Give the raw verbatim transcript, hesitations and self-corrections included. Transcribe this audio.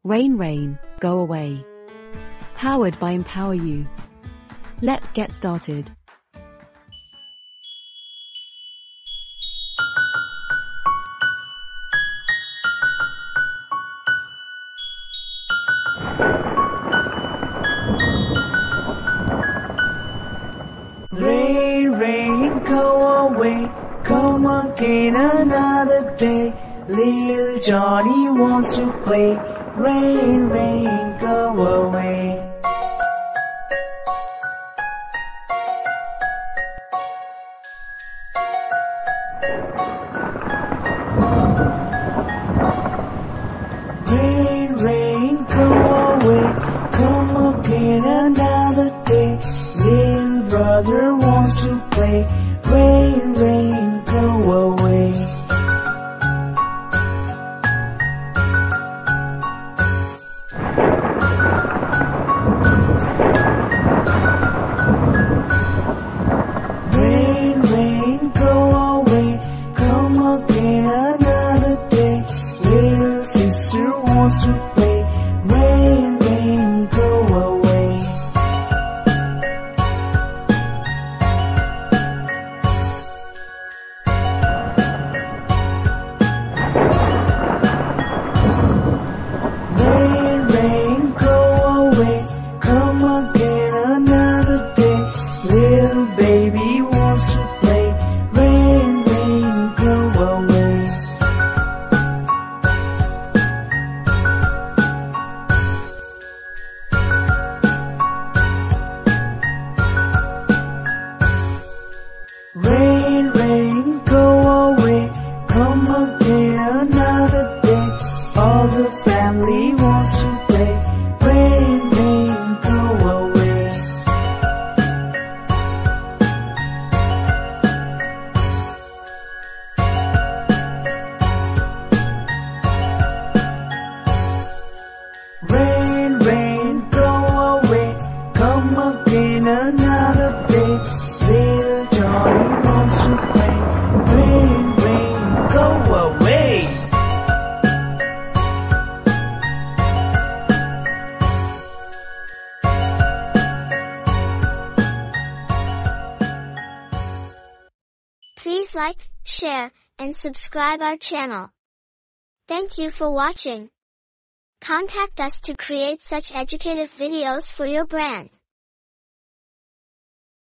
Rain, rain, go away. Powered by EmpowerU. Let's get started. Rain, rain, go away. Come again another day. Little Johnny wants to play. Rain, rain, go away. Rain, rain, go away. Come again another day. Little brother wants to play. Rain, rain, go away. Rain, rain, go away. Come again another day. Little sister wants to play. Rain, rain, go away. Rain, rain, go away. Come again another day. Little baby wants to play. Rain, rain, go away. Rain, rain, go away. Come again another day. All the family wants to play. Rain, rain, go away. Rain, rain, go away. Come again another day. Little Johnny wants to play. Rain, rain, go away. Please like, share, and subscribe our channel. Thank you for watching. Contact us to create such educative videos for your brand.